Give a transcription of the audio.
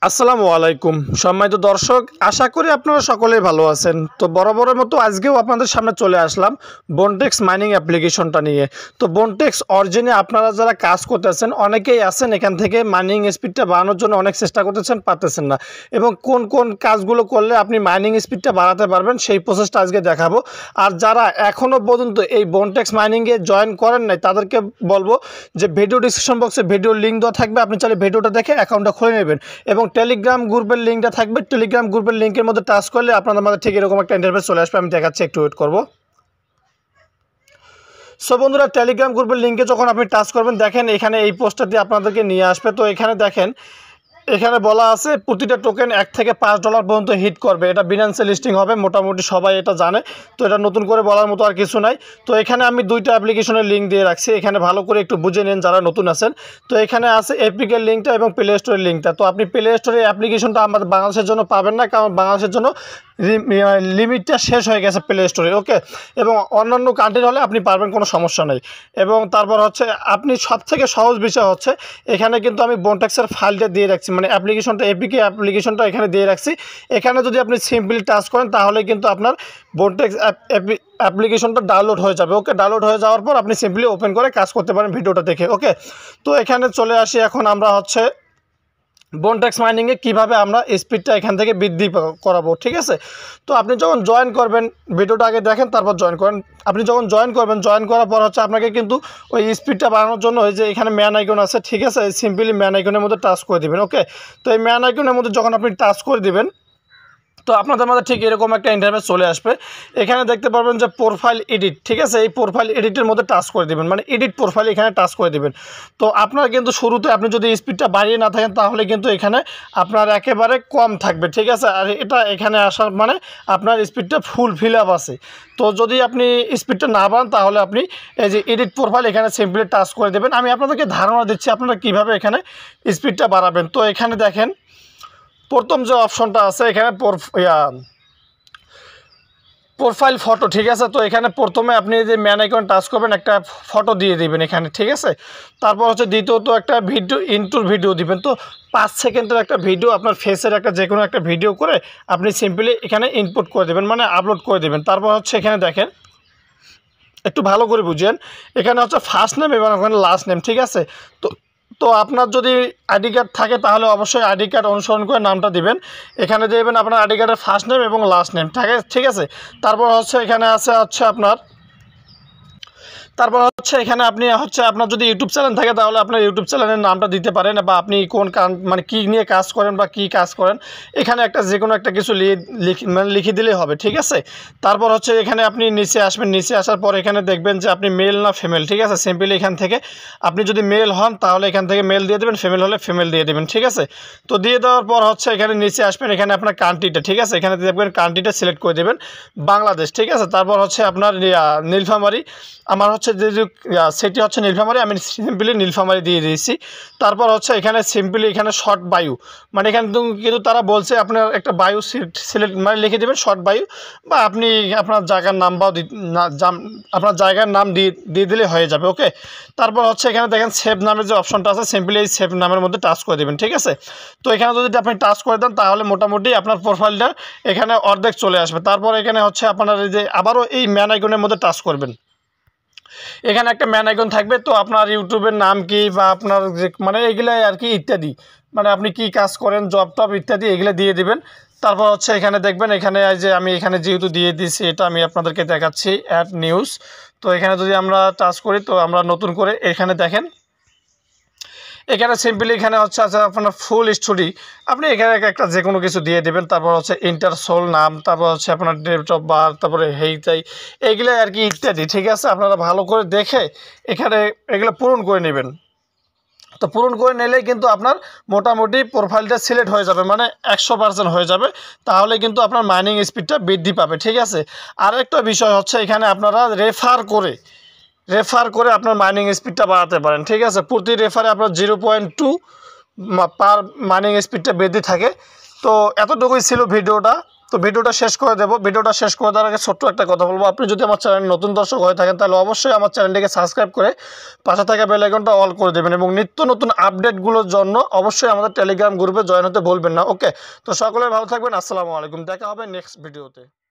আসসালামু আলাইকুম সম্মানিত দর্শক, আশা করি আপনারা সকলেই ভালো আছেন। তো বরাবরের মতো আজকেও আপনাদের সামনে চলে আসলাম বনটেক্স মাইনিং অ্যাপ্লিকেশনটা নিয়ে। তো বনটেক্স অরিজিনে আপনারা যারা কাজ করতেছেন অনেকেই আছেন এখান থেকে মাইনিং স্পিডটা বাড়ানোর জন্য অনেক চেষ্টা করতেছেন, পারতেছেন না, এবং কোন কোন কাজগুলো করলে আপনি মাইনিং স্পিডটা বাড়াতে পারবেন সেই প্রসেসটা আজকে দেখাবো। আর যারা এখনও পর্যন্ত এই বনটেক্স মাইনিংয়ে জয়েন করেন নাই তাদেরকে বলবো যে ভিডিও ডিসক্রিপশন বক্সে ভিডিওর লিঙ্ক দেওয়া থাকবে, আপনি চাইলে ভিডিওটা দেখে অ্যাকাউন্টটা খুলে নেবেন। এবং টেলিগ্রাম গ্রুপের লিঙ্কটা থাকবে, টেলিগ্রাম গ্রুপের লিঙ্কের মধ্যে টাচ করলে আপনাদের মধ্যে ঠিক এরকম একটা ইন্টারফেস চলে আসবে। আমি দেখাচ্ছি, একটু ওয়েট করবো। সো বন্ধুরা, টেলিগ্রাম গ্রুপের লিঙ্কে যখন আপনি টাচ করবেন, দেখেন এখানে এই পোস্টটা দিয়ে আপনাদেরকে নিয়ে আসবে। তো এখানে দেখেন, এখানে বলা আছে প্রতিটা টোকেন $1 থেকে $5 পর্যন্ত হিট করবে। এটা বিনান্সে লিস্টিং হবে, মোটামুটি সবাই এটা জানে। তো এটা নতুন করে বলার মতো আর কিছু নাই। তো এখানে আমি দুইটা অ্যাপ্লিকেশনের লিঙ্ক দিয়ে রাখছি, এখানে ভালো করে একটু বুঝে নেন যারা নতুন আছেন। তো এখানে আছে এপিকের লিঙ্কটা এবং প্লে স্টোরের লিঙ্কটা। তো আপনি প্লে স্টোরের অ্যাপ্লিকেশনটা আমাদের বাংলাদেশের জন্য পাবেন না, কারণ বাংলাদেশের জন্য লিমিটটা শেষ হয়ে গেছে প্লে স্টোরে, ওকে। এবং অন্যান্য কান্ট্রির হলে আপনি পারবেন, কোনো সমস্যা নেই। এবং তারপর হচ্ছে আপনি সবথেকে সহজ বিষয় হচ্ছে এখানে কিন্তু আমি বনটেক্সের ফাইলটা দিয়ে রাখছি, মানে অ্যাপ্লিকেশনটা, এপিকে অ্যাপ্লিকেশনটা এখানে দিয়ে রাখছি। এখানে যদি আপনি সিম্পলি টাচ করেন তাহলে কিন্তু আপনার বনটেক্স অ্যাপ্লিকেশনটা ডাউনলোড হয়ে যাবে, ওকে। ডাউনলোড হয়ে যাওয়ার পর আপনি সিম্পলি ওপেন করে কাজ করতে পারেন ভিডিওটা দেখে, ওকে। তো এখানে চলে আসি, এখন আমরা হচ্ছে বনটেক্স মাইনিংয়ে কীভাবে আমরা স্পিডটা এখান থেকে বৃদ্ধি করাবো, ঠিক আছে। তো আপনি যখন জয়েন করবেন, ভিডিওটা আগে দেখেন তারপর জয়েন করেন। আপনি যখন জয়েন করবেন, জয়েন করার পর হচ্ছে আপনাকে কিন্তু ওই স্পিডটা বাড়ানোর জন্য ওই যে এখানে ম্যান আইকন আছে, ঠিক আছে, সিম্পলি ম্যান আইকনের মধ্যে টাচ করে দেবেন, ওকে। তো এই ম্যান আইকনের মধ্যে যখন আপনি টাচ করে দেবেন, তো আপনাদের মধ্যে ঠিক এরকম একটা ইন্টারফেস চলে আসবে। এখানে দেখতে পারবেন যে প্রোফাইল এডিট, ঠিক আছে। এই প্রোফাইল এডিটের মধ্যে টাচ করে দেবেন, মানে এডিট প্রোফাইল এখানে টাচ করে দেবেন। তো আপনার কিন্তু শুরুতে আপনি যদি স্পিডটা বাড়িয়ে না থাকেন তাহলে কিন্তু এখানে আপনার একেবারে কম থাকবে, ঠিক আছে। আর এটা এখানে আসার মানে আপনার স্পিডটা ফুল ফিল আপ আছে। তো যদি আপনি স্পিডটা না বাড়ান তাহলে আপনি এই যে এডিট প্রোফাইল এখানে সিম্পলি টাচ করে দেবেন। আমি আপনাদেরকে ধারণা দিচ্ছি আপনারা কীভাবে এখানে স্পিডটা বাড়াবেন। তো এখানে দেখেন প্রথম যে অপশনটা আছে এখানে প্রোফাইল ফটো, ঠিক আছে। তো এখানে প্রথমে আপনি যে ম্যান আইকন টাচ করবেন, একটা ফটো দিয়ে দিবেন এখানে, ঠিক আছে। তারপর হচ্ছে দ্বিতীয়ত একটা ভিডিও, ইন্ট্রোর ভিডিও দিবেন। তো 5 সেকেন্ডের একটা ভিডিও, আপনার ফেসের একটা যে কোনো একটা ভিডিও করে আপনি সিম্পলি এখানে ইনপুট করে দেবেন, মানে আপলোড করে দেবেন। তারপর হচ্ছে এখানে দেখেন, একটু ভালো করে বুঝেন, এখানে হচ্ছে ফার্স্ট নেম এবং ওখানে লাস্ট নেম, ঠিক আছে। তো তো আপনার যদি আইডি কার্ড থাকে তাহলে অবশ্যই আইডি কার্ড অনুসরণ করে নামটা দিবেন। এখানে দেবেন আপনার আইডি কার্ডের ফার্স্ট নেম এবং লাস্ট নেম, ঠিক আছে। তারপর হচ্ছে এখানে হচ্ছে এখানে আপনি হচ্ছে আপনার যদি ইউটিউব চ্যানেল থাকে তাহলে আপনার ইউটিউব চ্যানেলের নামটা দিতে পারেন, বা আপনি কোন মানে কী নিয়ে কাজ করেন বা কী কাজ করেন এখানে একটা যে কোনো একটা কিছু লিখে দিলেই হবে, ঠিক আছে। তারপর হচ্ছে এখানে আপনি নিচে আসবেন, নিচে আসার পর এখানে দেখবেন যে আপনি মেল না ফিমেল, ঠিক আছে। সিম্পলি এখান থেকে আপনি যদি মেল হন তাহলে এখান থেকে মেল দিয়ে দেবেন, ফিমেল হলে ফিমেল দিয়ে দেবেন, ঠিক আছে। তো দিয়ে দেওয়ার পর হচ্ছে এখানে নিচে আসবেন, এখানে আপনার কান্ট্রিটা, ঠিক আছে, এখানে দেখবেন কান্ট্রিটা সিলেক্ট করে দেবেন বাংলাদেশ, ঠিক আছে। তারপর হচ্ছে আপনার নীলফামারী, আমার হচ্ছে যে সেটি হচ্ছে নীলফামারী, আমি সিম্পলি নীলফামারী দিয়ে দিয়েছি। তারপর হচ্ছে এখানে সিম্পলি এখানে শর্ট বায়ু, মানে এখানে কিন্তু তারা বলছে আপনার একটা বায়ু সিলেক্ট মানে লিখে দেবেন শর্ট বায়ু, বা আপনি আপনার জায়গার নাম বা আপনার জায়গার নাম দিয়ে দিলে হয়ে যাবে, ওকে। তারপর হচ্ছে এখানে দেখেন সেভ নামের যে অপশনটা আছে, সিম্পলি এই সেভ নামের মধ্যে টাচ করে দেবেন, ঠিক আছে। তো এখানে যদি আপনি টাচ করে দেন তাহলে মোটামুটি আপনার প্রোফাইলটা এখানে অর্ধেক চলে আসবে। তারপর এখানে হচ্ছে আপনার এই যে আবারও এই ম্যান আইকনের মধ্যে টাচ করবেন, এখানে একটা ম্যান আইকন থাকবে। তো আপনার ইউটিউবের নাম কি বা আপনার যে মানে এগুলাই আর কি ইত্যাদি, মানে আপনি কি কাজ করেন, জব টব ইত্যাদি এগুলো দিয়ে দিবেন। তারপর হচ্ছে এখানে দেখবেন, এখানে যে আমি এখানে যেহেতু দিয়ে দিয়েছি এটা আমি আপনাদেরকে দেখাচ্ছি অ্যাড নিউজ। তো এখানে যদি আমরা টাচ করি তো আমরা নতুন করে এখানে দেখেন, এখানে সিম্পলি এখানে হচ্ছে আপনার ফুল স্টোরি আপনি এখানে একটা যে কোনো কিছু দিয়ে দেবেন। তারপর হচ্ছে ইন্টার সোল নাম, তারপর হচ্ছে আপনার ডেট অফ বার্থ, তারপরে হেইটাই এইগুলো আর কি ইত্যাদি, ঠিক আছে। আপনারা ভালো করে দেখে এখানে এগুলো পূরণ করে নেবেন। তো পূরণ করে নিলেই কিন্তু আপনার মোটামুটি প্রোফাইলটা সিলেক্ট হয়ে যাবে, মানে 100% হয়ে যাবে। তাহলে কিন্তু আপনার মাইনিং স্পিডটা বৃদ্ধি পাবে, ঠিক আছে। আরেকটা বিষয় হচ্ছে এখানে আপনারা রেফার করে আপনার মাইনিং স্পিডটা বাড়াতে পারেন, ঠিক আছে। প্রতি রেফারে আপনার 0.2 পার মাইনিং স্পিডটা বৃদ্ধি থাকে। তো এতটুকুই ছিল ভিডিওটা। তো ভিডিওটা শেষ করে দেবো। ভিডিওটা শেষ করে দেওয়ার আগে ছোট্ট একটা কথা বলবো, আপনি যদি আমার চ্যানেল নতুন দর্শক হয়ে থাকেন তাহলে অবশ্যই আমার চ্যানেলটিকে সাবস্ক্রাইব করে পাশে থাকা বেল আইকনটা অল করে দেবেন এবং নিত্য নতুন আপডেটগুলোর জন্য অবশ্যই আমাদের টেলিগ্রাম গ্রুপে জয়েন হতে ভুলবেন না। ওকে, তো সকলে ভালো থাকবেন। আসসালামু আলাইকুম, দেখা হবে নেক্সট ভিডিওতে।